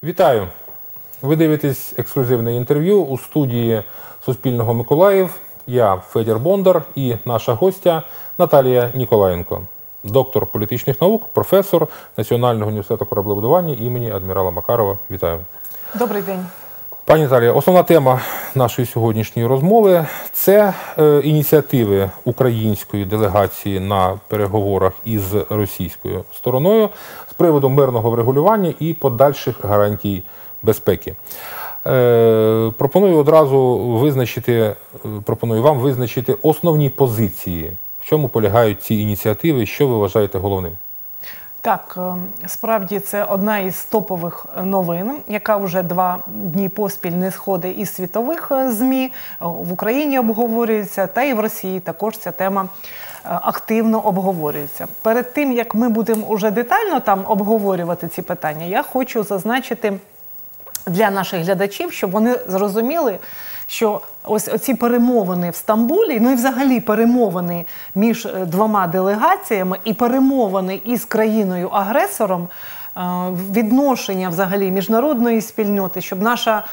Вітаю! Ви дивитесь ексклюзивне інтерв'ю у студії Суспільного Миколаїв. Я Федір Бондар і наша гостя Наталія Ніколаєнко, доктор політичних наук, професор Національного університету кораблебудування імені адмірала Макарова. Вітаю! Добрий день. Пані Наталія, основна тема нашої сьогоднішньої розмови – це ініціативи української делегації на переговорах із російською стороною з приводу мирного врегулювання і подальших гарантій безпеки. Пропоную вам визначити основні позиції, в чому полягають ці ініціативи, що ви вважаєте головним. Так, справді це одна із топових новин, яка вже 2 дні поспіль не сходить із світових ЗМІ, в Україні обговорюється, та і в Росії також ця тема активно обговорюється. Перед тим, як ми будемо уже детально там обговорювати ці питання, я хочу зазначити для наших глядачів, щоб вони зрозуміли, що ось оці перемовини в Стамбулі, ну і взагалі перемовини між 2 делегаціями і перемовини із країною-агресором, відношення взагалі міжнародної спільноти, щоб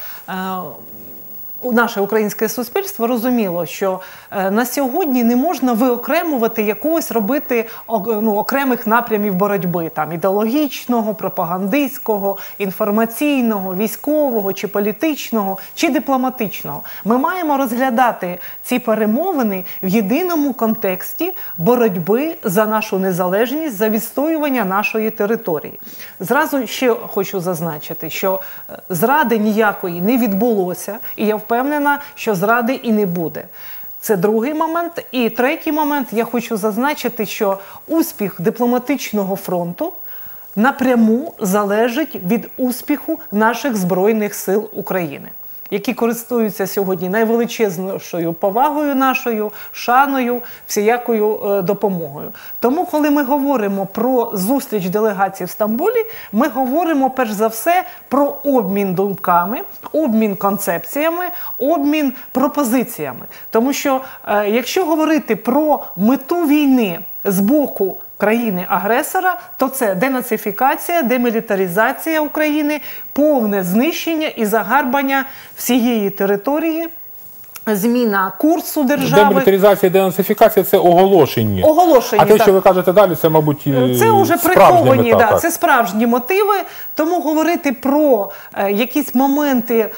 наше українське суспільство розуміло, що на сьогодні не можна виокремувати якогось робити окремих напрямів боротьби, там ідеологічного, пропагандистського, інформаційного, військового, чи політичного, чи дипломатичного. Ми маємо розглядати ці перемовини в єдиному контексті боротьби за нашу незалежність, за відстоювання нашої території. Зразу ще хочу зазначити, що зради ніякої не відбулося, і я впевнена, що зради і не буде. Це другий момент. І третій момент, я хочу зазначити, що успіх дипломатичного фронту напряму залежить від успіху наших Збройних сил України, які користуються сьогодні найвеличезнішою повагою нашою, шаною, всіякою допомогою. Тому, коли ми говоримо про зустріч делегацій в Стамбулі, ми говоримо перш за все про обмін думками, обмін концепціями, обмін пропозиціями. Тому що, якщо говорити про мету війни з боку країни-агресора, то це денацифікація, демілітаризація України, повне знищення і загарбання всієї території, зміна курсу держави. Демілітаризація і денацифікація – це оголошення. Оголошення, а те, що ви кажете далі, це, мабуть, це вже приховані, це справжні мотиви. Тому говорити про якісь моменти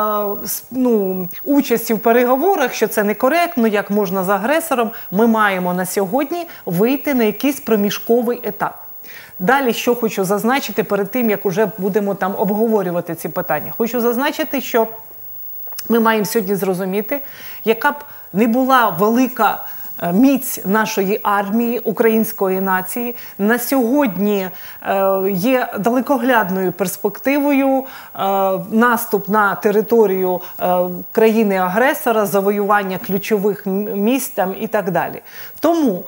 участі в переговорах, що це некоректно, як можна з агресором, ми маємо на сьогодні вийти на якийсь проміжковий етап. Далі, що хочу зазначити перед тим, як вже будемо там обговорювати ці питання. Хочу зазначити, що ми маємо сьогодні зрозуміти, яка б не була велика міць нашої армії, української нації, на сьогодні є далекоглядною перспективою наступ на територію країни-агресора, завоювання ключових місць там і так далі. Тому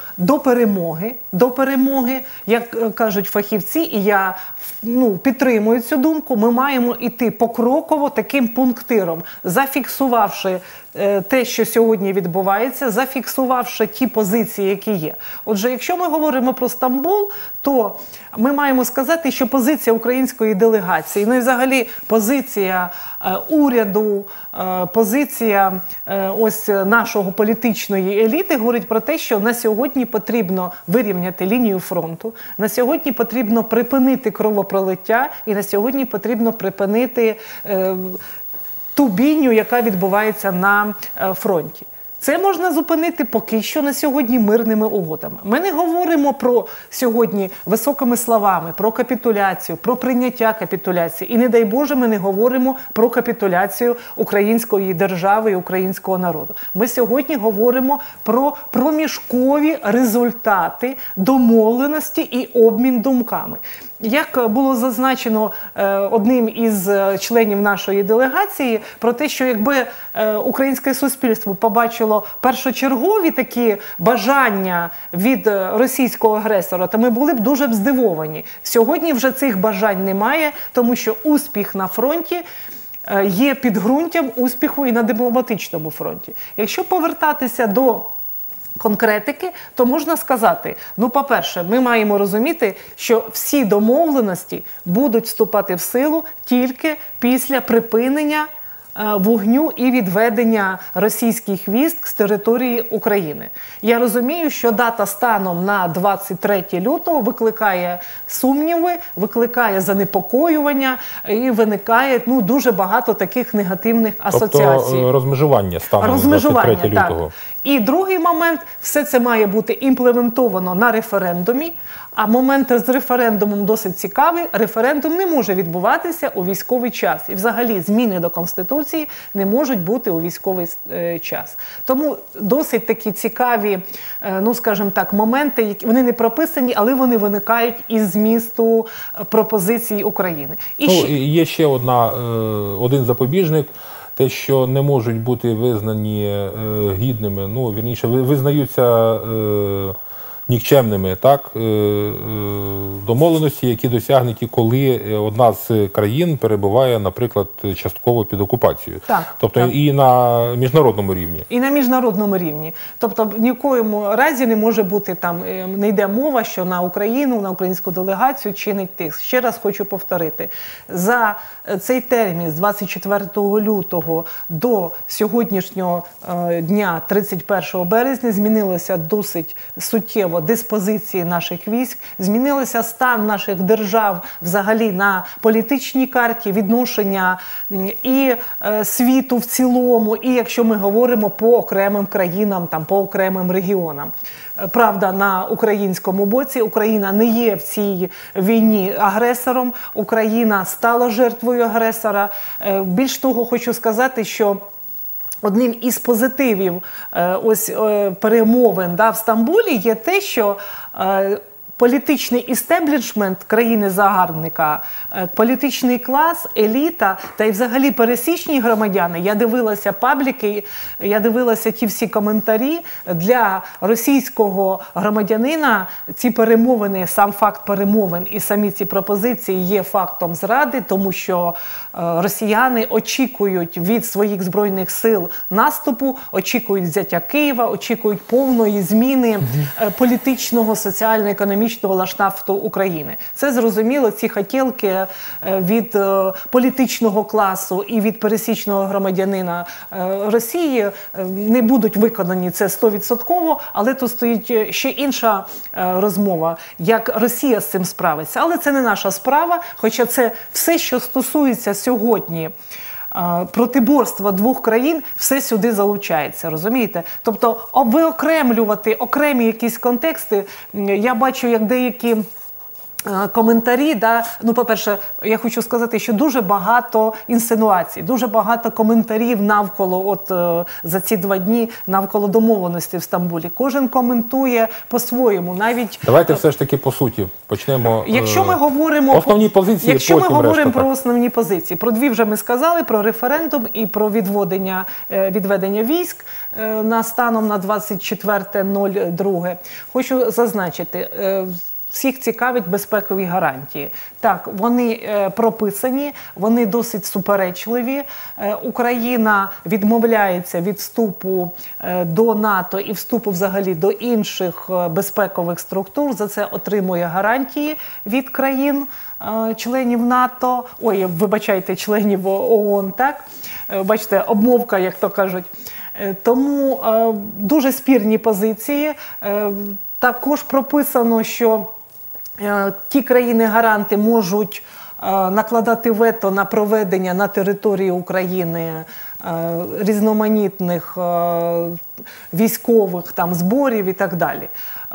до перемоги, як кажуть фахівці, і я підтримую цю думку, ми маємо йти покроково таким пунктиром, зафіксувавши те, що сьогодні відбувається, зафіксувавши ті позиції, які є. Отже, якщо ми говоримо про Стамбул, то ми маємо сказати, що позиція української делегації, ну і взагалі позиція уряду, позиція ось нашого політичної еліти говорить про те, що на сьогодні потрібно вирівняти лінію фронту, на сьогодні потрібно припинити кровопролиття і на сьогодні потрібно припинити ту бійню, яка відбувається на фронті. Це можна зупинити поки що на сьогодні мирними угодами. Ми не говоримо про сьогодні високими словами, про капітуляцію, про прийняття капітуляції. І не дай Боже, ми не говоримо про капітуляцію української держави і українського народу. Ми сьогодні говоримо про проміжкові результати домовленості і обмін думками. Як було зазначено одним із членів нашої делегації, про те, що якби українське суспільство побачило першочергові такі бажання від російського агресора, то ми були б дуже здивовані. Сьогодні вже цих бажань немає, тому що успіх на фронті є підґрунтям успіху і на дипломатичному фронті. Якщо повертатися до конкретики, то можна сказати, ну, по-перше, ми маємо розуміти, що всі домовленості будуть вступати в силу тільки після припинення вогню і відведення російських військ з території України. Я розумію, що дата станом на 23 лютого викликає сумніви, викликає занепокоювання і виникає дуже багато таких негативних асоціацій. Тобто розмежування станом на 23 лютого. Так. І другий момент, все це має бути імплементовано на референдумі, а момент з референдумом досить цікавий. Референдум не може відбуватися у військовий час. І взагалі зміни до Конституції не можуть бути у військовий час. Тому досить такі цікаві, ну скажімо так, моменти, вони не прописані, але вони виникають із змісту пропозицій України. І є ще один запобіжник. Те, що не можуть бути визнані гідними, ну, вірніше, визнаються нікчемними, так, домовленості, які досягнуті, коли одна з країн перебуває, наприклад, частково під окупацією. Тобто і на міжнародному рівні. І на міжнародному рівні. Тобто в ніякому разі не може бути там, не йде мова, що на Україну, на українську делегацію чинить тиск. Ще раз хочу повторити. За цей термін з 24 лютого до сьогоднішнього дня, 31 березня, змінилося досить суттєво диспозиції наших військ, змінилося стан наших держав взагалі на політичній карті, відношення і світу в цілому, і якщо ми говоримо по окремим країнам, там, по окремим регіонам. Правда, на українському боці Україна не є в цій війні агресором, Україна стала жертвою агресора. Більш того, хочу сказати, що одним із позитивів перемовин в Стамбулі є те, що політичний істеблішмент країни-загарбника, політичний клас, еліта та й взагалі пересічні громадяни, я дивилася пабліки, я дивилася ті всі коментарі, для російського громадянина ці перемовини, сам факт перемовин і самі ці пропозиції є фактом зради, тому що росіяни очікують від своїх збройних сил наступу, очікують взяття Києва, очікують повної зміни політичного, соціально-економічного ландшафту України. Це зрозуміло, ці хотєлки від політичного класу і від пересічного громадянина Росії не будуть виконані, це 100%, але тут стоїть ще інша розмова, як Росія з цим справиться. Але це не наша справа, хоча це все, що стосується сьогодні протиборства двох країн, все сюди залучається, розумієте? Тобто виокремлювати окремі якісь контексти, я бачу, як деякі коментарі, ну, по-перше, я хочу сказати, що дуже багато інсинуацій, дуже багато коментарів навколо, за ці 2 дні, навколо домовленості в Стамбулі. Кожен коментує по-своєму, навіть... Давайте все ж таки по суті почнемо. Якщо ми говоримо основні позиції, якщо ми говоримо про основні позиції, про 2 вже ми сказали, про референдум і про відведення військ на станом на 24.02. Хочу зазначити, всіх цікавить безпекові гарантії. Так, вони прописані, вони досить суперечливі. Україна відмовляється від вступу до НАТО і вступу взагалі до інших безпекових структур. За це отримує гарантії від країн, членів НАТО, членів ООН, так? Бачите, обмовка, як то кажуть. Тому дуже спірні позиції. Також прописано, що ті країни-гаранти можуть накладати вето на проведення на території України різноманітних військових зборів і так далі.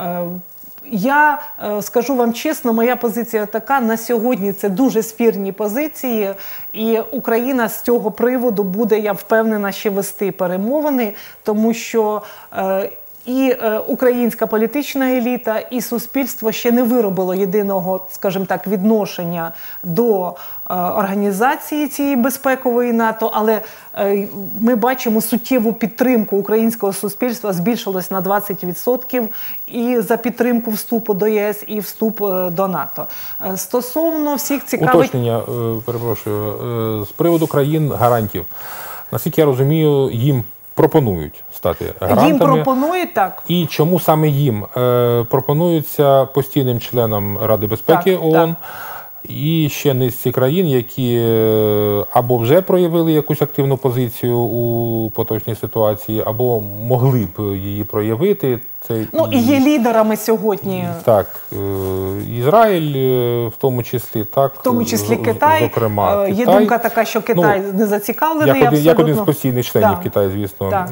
Я скажу вам чесно, моя позиція така, на сьогодні це дуже спірні позиції, і Україна з цього приводу буде, я впевнена, ще вести перемовини, тому що і українська політична еліта, і суспільство ще не виробило єдиного, скажімо так, відношення до організації цієї безпекової НАТО, але ми бачимо суттєву підтримку українського суспільства, збільшилось на 20% і за підтримку вступу до ЄС, і вступ до НАТО. Стосовно всіх цікавих... Уточнення, перепрошую, з приводу країн-гарантів. Наскільки я розумію, їм пропонують стати гарантами. Їм пропонують так. І чому саме їм? Пропонуються постійним членам Ради безпеки Так, ООН і ще низці країн, які або вже проявили якусь активну позицію у поточній ситуації, або могли б її проявити. Це і є лідерами сьогодні. Так, Ізраїль в тому числі, так, в тому числі Китай. Зокрема, Є Китай. думка така, що Китай не зацікавлений абсолютно. Як один з постійних членів Китаю, звісно. Так.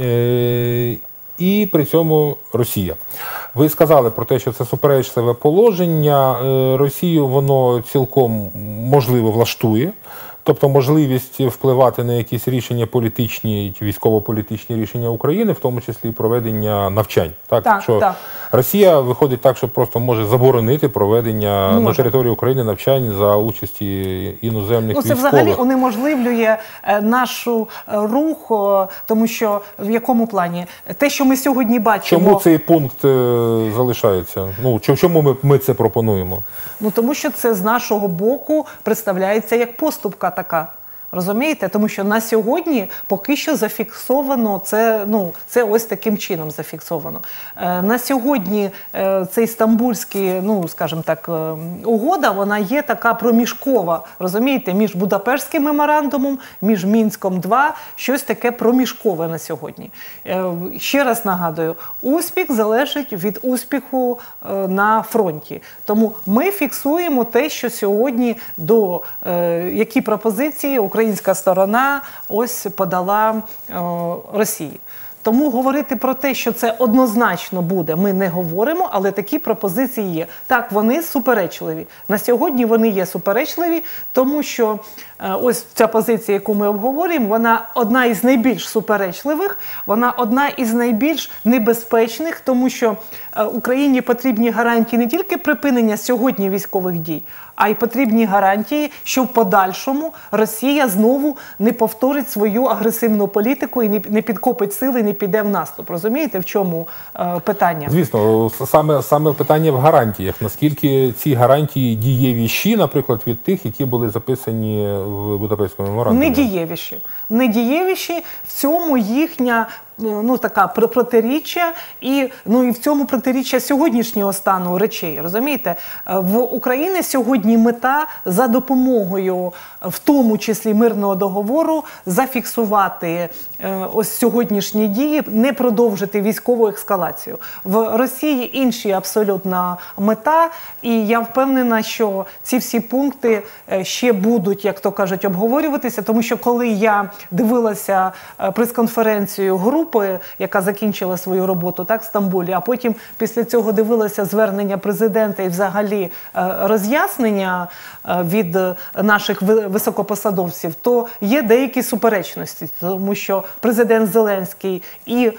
І при цьому Росія. Ви сказали про те, що це суперечливе положення. Росію воно цілком можливо влаштує. Тобто можливість впливати на якісь рішення політичні, військово-політичні рішення України, в тому числі і проведення навчань. Так. Росія виходить так, що просто може заборонити проведення на території України навчань за участі іноземних військових. Це взагалі унеможливлює нашу рух, тому що в якому плані? Те, що ми сьогодні бачимо... Чому цей пункт залишається? Чому ми це пропонуємо? Тому що це з нашого боку представляється як поступка така. Розумієте? Тому що на сьогодні поки що зафіксовано це ось таким чином зафіксовано. На сьогодні цей стамбульський, скажімо так, угода, вона є така проміжкова, розумієте, між Будапештським меморандумом, між Мінськом 2, щось таке проміжкове на сьогодні. Ще раз нагадую, успіх залежить від успіху на фронті. Тому ми фіксуємо те, що сьогодні які пропозиції українська сторона ось подала Росії. Тому говорити про те, що це однозначно буде, ми не говоримо, але такі пропозиції є. Так, вони суперечливі. На сьогодні вони є суперечливі, тому що ось ця позиція, яку ми обговорюємо, вона одна із найбільш суперечливих, вона одна із найбільш небезпечних, тому що Україні потрібні гарантії не тільки припинення сьогодні військових дій, а й потрібні гарантії, що в подальшому Росія знову не повторить свою агресивну політику і не підкопить сили, не піде в наступ. Розумієте, в чому питання? Звісно, саме питання в гарантіях. Наскільки ці гарантії дієвіші, наприклад, від тих, які були записані в Будапештському меморандумі? Не дієвіші. В цьому їхня така протиріччя і в цьому протиріччя сьогоднішнього стану речей, розумієте? В Україні сьогодні мета за допомогою, в тому числі мирного договору, зафіксувати ось сьогоднішні дії, не продовжити військову ескалацію. В Росії інші абсолютна мета, і я впевнена, що ці всі пункти ще будуть, як то кажуть, обговорюватися, тому що коли я дивилася прес-конференцію групи, яка закінчила свою роботу в Стамбулі, а потім після цього дивилася звернення президента і взагалі роз'яснення від наших високопосадовців, то є деякі суперечності, тому що президент Зеленський і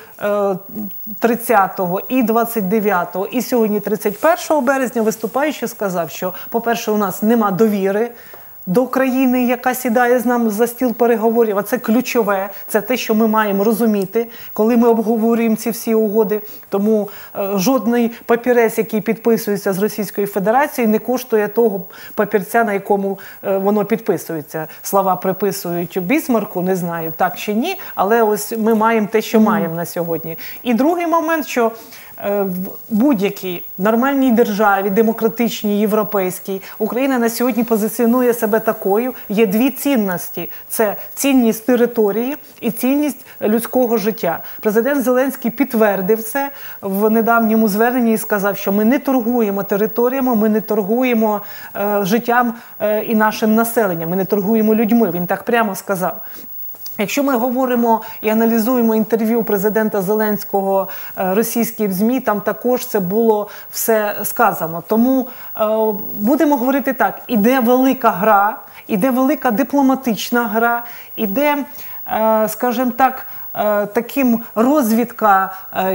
30-го, і 29-го, і сьогодні 31 березня виступаючи сказав, що, по-перше, у нас нема довіри до країни, яка сідає з нами за стіл переговорів, а це ключове, це те, що ми маємо розуміти, коли ми обговорюємо ці всі угоди. Тому жодний папірець, який підписується з Російською Федерацією, не коштує того папірця, на якому воно підписується. Слова приписують Бісмарку, не знаю, так чи ні, але ось ми маємо те, що маємо на сьогодні. І другий момент, що в будь-якій нормальній державі, демократичній, європейській, Україна на сьогодні позиціонує себе такою. Є дві цінності. Це цінність території і цінність людського життя. Президент Зеленський підтвердив це в недавньому зверненні і сказав, що ми не торгуємо територіями, ми не торгуємо життям і нашим населенням, ми не торгуємо людьми. Він так прямо сказав. Якщо ми говоримо і аналізуємо інтерв'ю президента Зеленського російським ЗМІ, там також це було все сказано. Тому будемо говорити так, іде велика гра, іде велика дипломатична гра, іде, скажімо так, таким розвідка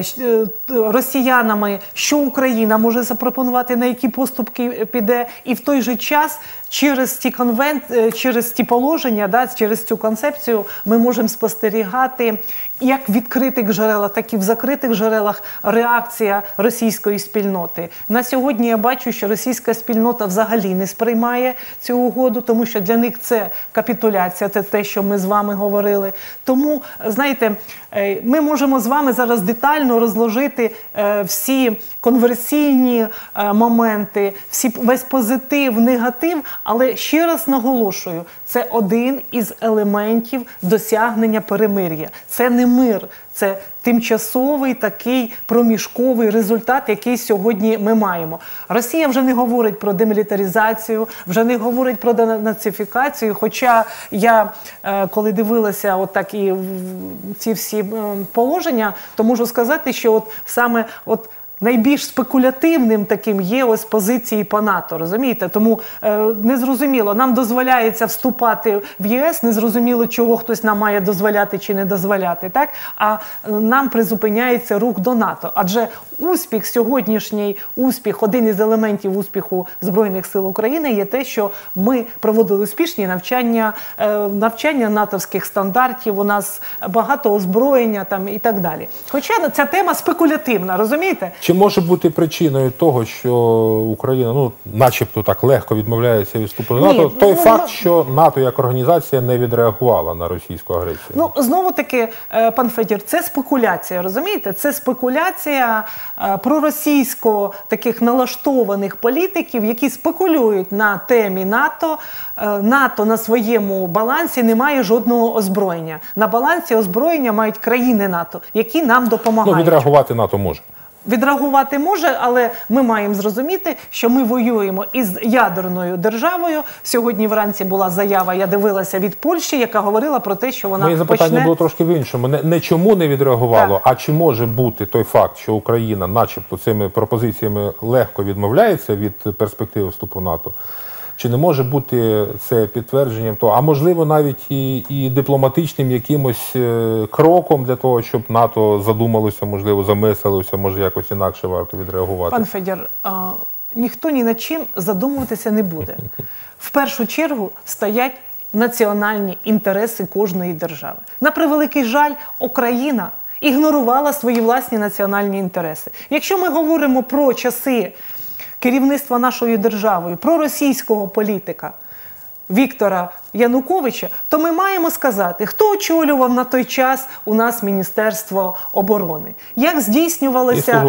росіянами, що Україна може запропонувати, на які поступки піде, і в той же час через ті положення, через цю концепцію ми можемо спостерігати як в відкритих джерелах, так і в закритих джерелах реакція російської спільноти. На сьогодні я бачу, що російська спільнота взагалі не сприймає цю угоду, тому що для них це капітуляція, це те, що ми з вами говорили. Тому, знаєте, Ми можемо з вами зараз детально розложити всі конверсійні моменти, весь позитив, негатив, але ще раз наголошую, це один із елементів досягнення перемир'я. Це не мир, це тимчасовий такий проміжковий результат, який сьогодні ми маємо. Росія вже не говорить про демілітаризацію, вже не говорить про денацифікацію, хоча я, коли дивилася отак і ці всі положення, то можу сказати, що от саме найбільш спекулятивним таким є ось позиції по НАТО, розумієте? Тому незрозуміло, нам дозволяється вступати в ЄС, незрозуміло, чого хтось нам має дозволяти чи не дозволяти, так? А нам призупиняється рух до НАТО. Адже успіх, сьогоднішній успіх, один із елементів успіху Збройних сил України є те, що ми проводили успішні навчання натовських стандартів, у нас багато озброєння там і так далі. Хоча ця тема спекулятивна, розумієте? Чи може бути причиною того, що Україна, начебто так легко відмовляється від вступу до НАТО, той факт, що НАТО як організація не відреагувала на російську агресію? Знову-таки, пан Федір, це спекуляція, розумієте? Це спекуляція проросійсько таких налаштованих політиків, які спекулюють на темі НАТО. НАТО на своєму балансі не має жодного озброєння. На балансі озброєння мають країни НАТО, які нам допомагають. Відреагувати НАТО може. Відреагувати може, але ми маємо зрозуміти, що ми воюємо із ядерною державою. Сьогодні вранці була заява, я дивилася, від Польщі, яка говорила про те, що вона Моє запитання було трошки в іншому. Не чому не відреагувало, а чи може бути той факт, що Україна начебто цими пропозиціями легко відмовляється від перспективи вступу в НАТО? Чи не може бути це підтвердженням того, а можливо навіть і дипломатичним якимось кроком для того, щоб НАТО задумалося, можливо, замислилося, може якось інакше варто відреагувати? Пан Федір, ніхто ні над чим задумуватися не буде. В першу чергу стоять національні інтереси кожної держави. На превеликий жаль, Україна ігнорувала свої власні національні інтереси. Якщо ми говоримо про часи керівництва нашою державою, про російського політика Віктора Януковича, то ми маємо сказати, хто очолював на той час у нас Міністерство оборони, як здійснювалося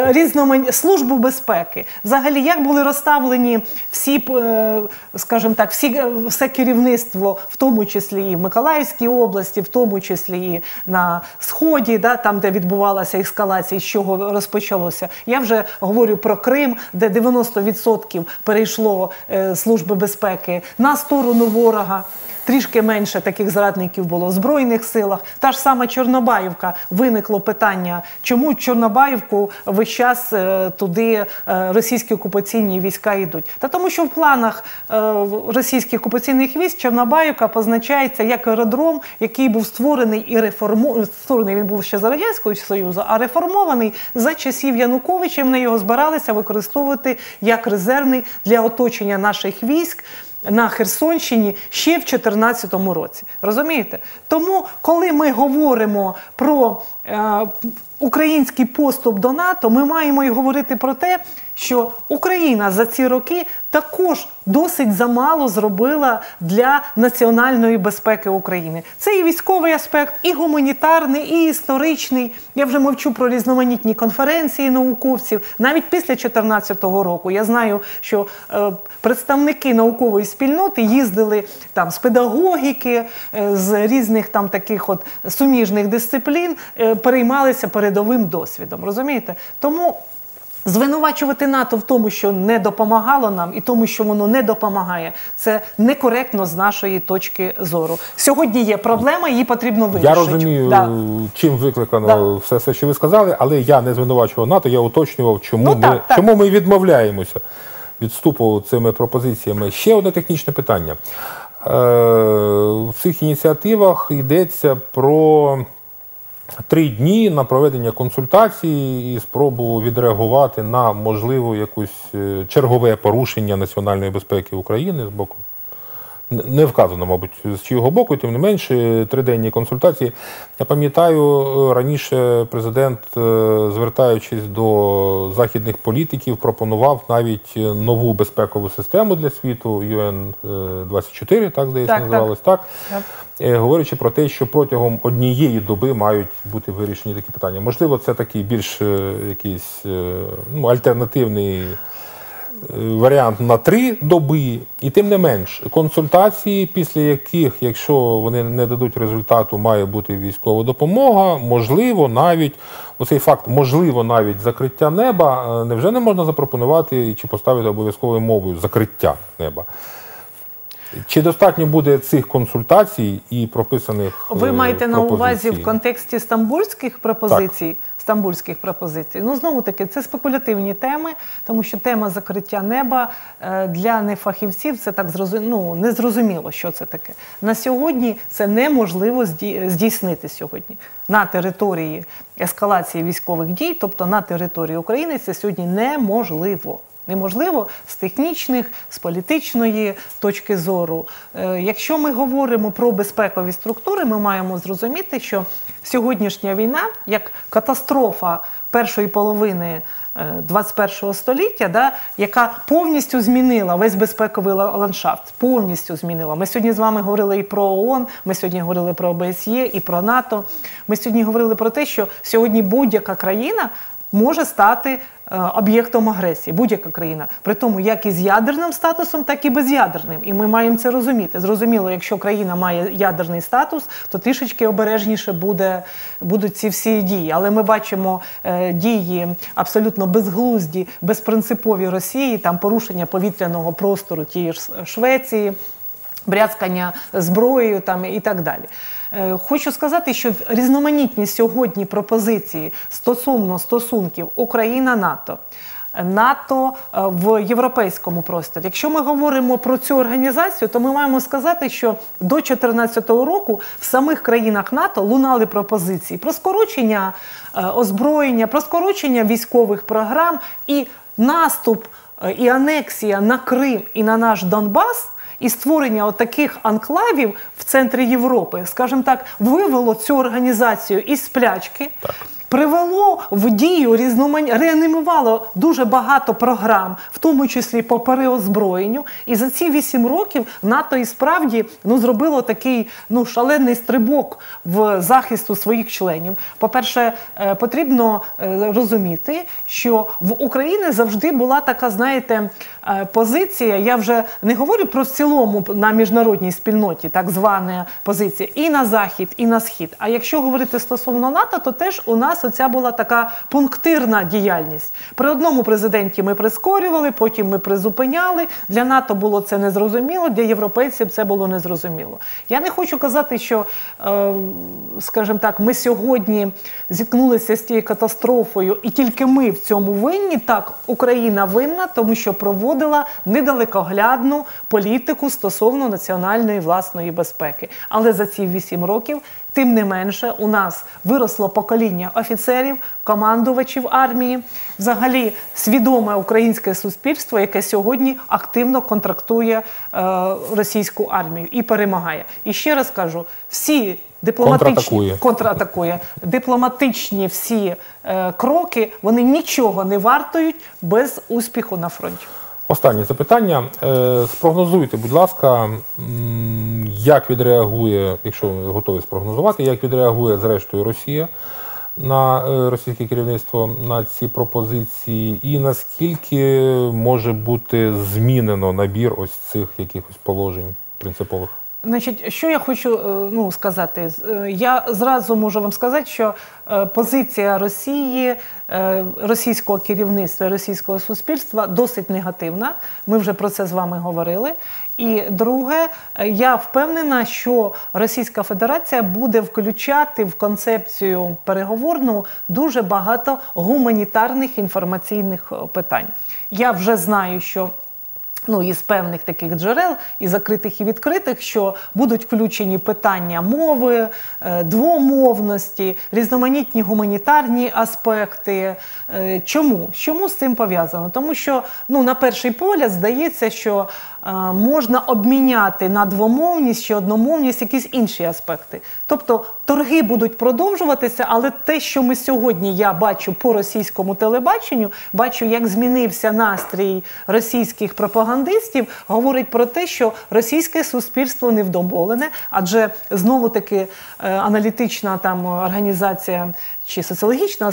Службу безпеки, взагалі як були розставлені всі, скажімо так, все керівництво, в тому числі і в Миколаївській області, в тому числі і на Сході, там, де відбувалася ескалація, з чого розпочалося. Я вже говорю про Крим, де 90% перейшло Служби безпеки на сторону ворога. Трішки менше таких зрадників було в Збройних силах. Та ж сама Чорнобаївка. Виникло питання, чому Чорнобаївку весь час туди російські окупаційні війська йдуть. Та тому, що в планах російських окупаційних військ Чорнобаївка позначається як аеродром, який був створений і реформований, створений він був ще за Радянського Союзу, а реформований за часів Януковича. Вони його збиралися використовувати як резервний для оточення наших військ на Херсонщині ще в 2014 році. Розумієте? Тому, коли ми говоримо про український поступ до НАТО, ми маємо і говорити про те, що Україна за ці роки також досить замало зробила для національної безпеки України. Це і військовий аспект, і гуманітарний, і історичний. Я вже мовчу про різноманітні конференції науковців. Навіть після 2014 року я знаю, що представники наукової спільноти їздили там з педагогіки, з різних там таких суміжних дисциплін, переймалися передовим досвідом. Розумієте? Тому звинувачувати НАТО в тому, що не допомагало нам, і тому, що воно не допомагає, це некоректно з нашої точки зору. Сьогодні є проблема, її потрібно вирішити. Я розумію, чим викликано все, що ви сказали, але я не звинувачував НАТО, я уточнював, чому ми відмовляємося від вступу цими пропозиціями. Ще одне технічне питання. В цих ініціативах йдеться про 3 дні на проведення консультацій і спробу відреагувати на можливо якусь чергове порушення національної безпеки України з боку Не вказано, мабуть, з чийого боку, тим не менше, триденні консультації. Я пам'ятаю, раніше президент, звертаючись до західних політиків, пропонував навіть нову безпекову систему для світу, UN-24, так, здається, називалось, так. Говорячи про те, що протягом однієї доби мають бути вирішені такі питання. Можливо, це такий більш якийсь альтернативний варіант на 3 доби, і тим не менш, консультації, після яких, якщо вони не дадуть результату, має бути військова допомога, можливо, навіть, оцей факт, можливо, навіть закриття неба, невже не можна запропонувати чи поставити обов'язковою мовою закриття неба? Чи достатньо буде цих консультацій і прописаних пропозицій? Ви маєте на увазі в контексті стамбульських пропозицій? Так. Стамбульських пропозицій. Ну, знову-таки, це спекулятивні теми, тому що тема закриття неба для нефахівців, це так незрозуміло, що це таке. На сьогодні це неможливо здійснити сьогодні. На території ескалації військових дій, тобто на території України, це сьогодні неможливо. Неможливо з технічних, з політичної точки зору. Якщо ми говоримо про безпекові структури, ми маємо зрозуміти, що сьогоднішня війна, як катастрофа першої половини 21 століття, яка повністю змінила весь безпековий ландшафт, повністю змінила. Ми сьогодні з вами говорили і про ООН, ми сьогодні говорили про ОБСЄ, і про НАТО. Ми сьогодні говорили про те, що сьогодні будь-яка країна може стати об'єктом агресії, будь-яка країна. При тому, як із ядерним статусом, так і безядерним. І ми маємо це розуміти. Зрозуміло, якщо країна має ядерний статус, то трішечки обережніше будуть ці всі дії. Але ми бачимо дії абсолютно безглузді, безпринципові Росії, там порушення повітряного простору тієї ж Швеції, брязкання зброєю і так далі. Хочу сказати, що різноманітні сьогодні пропозиції стосовно стосунків Україна-НАТО, НАТО в європейському просторі. Якщо ми говоримо про цю організацію, то ми маємо сказати, що до 2014 року в самих країнах НАТО лунали пропозиції про скорочення озброєння, про скорочення військових програм і наступ і анексія на Крим і на наш Донбас, і створення таких анклавів в центрі Європи, скажімо так, вивело цю організацію із сплячки, привело в дію, реанімувало дуже багато програм, в тому числі по переозброєнню. І за ці 8 років НАТО і справді зробило такий шалений стрибок в захисту своїх членів. По-перше, потрібно розуміти, що в Україні завжди була така, знаєте, позиція, я вже не говорю про в цілому на міжнародній спільноті, так звана позиція, і на Захід, і на Схід. А якщо говорити стосовно НАТО, то теж у нас оця була така пунктирна діяльність. При одному президенті ми прискорювали, потім ми призупиняли. Для НАТО було це незрозуміло, для європейців це було незрозуміло. Я не хочу казати, що, скажімо так, ми сьогодні зіткнулися з тією катастрофою, і тільки ми в цьому винні. Так, Україна винна, тому що проводила недалекоглядну політику стосовно національної власної безпеки. Але за ці 8 років, тим не менше, у нас виросло покоління офіцерів, командувачів армії, взагалі свідоме українське суспільство, яке сьогодні активно контрактує російську армію і перемагає. І ще раз кажу, всі дипломатичні всі кроки, вони нічого не вартують без успіху на фронті. Останнє запитання. Спрогнозуйте, будь ласка, як відреагує, якщо ви готові спрогнозувати, як відреагує зрештою Росія на російське керівництво на ці пропозиції і наскільки може бути змінено набір ось цих якихось положень принципових? Значить, що я хочу сказати? Я зразу можу вам сказати, що позиція Росії, російського керівництва, російського суспільства досить негативна. Ми вже про це з вами говорили. І друге, я впевнена, що Російська Федерація буде включати в концепцію переговорну дуже багато гуманітарних інформаційних питань. Я вже знаю, що ну, із певних таких джерел, і закритих, і відкритих, що будуть включені питання мови, двомовності, різноманітні гуманітарні аспекти. Чому? Чому з цим пов'язано? Тому що, ну, на перший погляд здається, що можна обміняти на двомовність чи одномовність якісь інші аспекти. Тобто торги будуть продовжуватися, але те, що ми сьогодні, я бачу по російському телебаченню, бачу, як змінився настрій російських пропагандистів, говорить про те, що російське суспільство невдоволене, адже знову-таки аналітична там організація чи соціологічна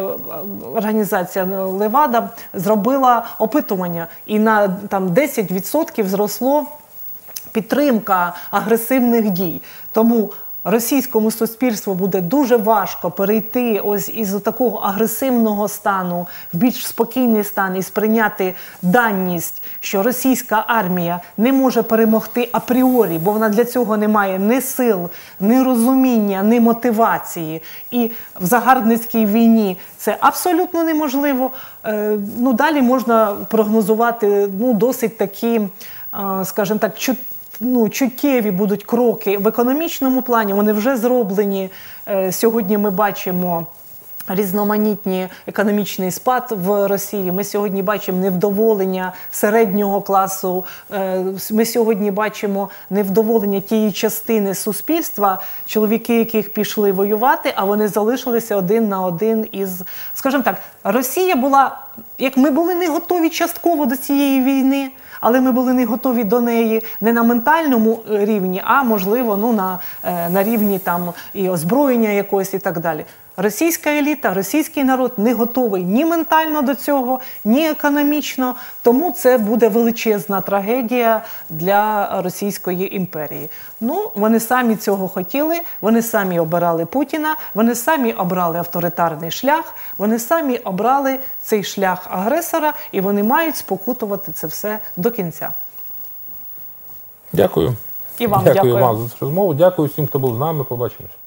організація Левада зробила опитування, і на там 10% зросло підтримка агресивних дій. Тому російському суспільству буде дуже важко перейти ось із такого агресивного стану в більш спокійний стан і сприйняти даність, що російська армія не може перемогти апріорі, бо вона для цього не має ні сил, ні розуміння, ні мотивації. І в загарбницькій війні це абсолютно неможливо. Ну, далі можна прогнозувати, ну, досить такі, скажімо так, чуттєві будуть кроки в економічному плані, вони вже зроблені. Сьогодні ми бачимо різноманітний економічний спад в Росії. Ми сьогодні бачимо невдоволення середнього класу. Ми сьогодні бачимо невдоволення тієї частини суспільства, чоловіки, яких пішли воювати, а вони залишилися один на один із, скажімо так, Росія була, як ми були не готові частково до цієї війни, але ми були не готові до неї не на ментальному рівні, а, можливо, ну, на рівні там і озброєння якогось і так далі. Російська еліта, російський народ не готовий ні ментально до цього, ні економічно, тому це буде величезна трагедія для Російської імперії. Ну, вони самі цього хотіли, вони самі обирали Путіна, вони самі обрали авторитарний шлях, вони самі обрали цей шлях агресора, і вони мають спокутувати це все до кінця. Дякую. І вам дякую. Дякую вам за цю розмову. Дякую всім, хто був з нами. Побачимось.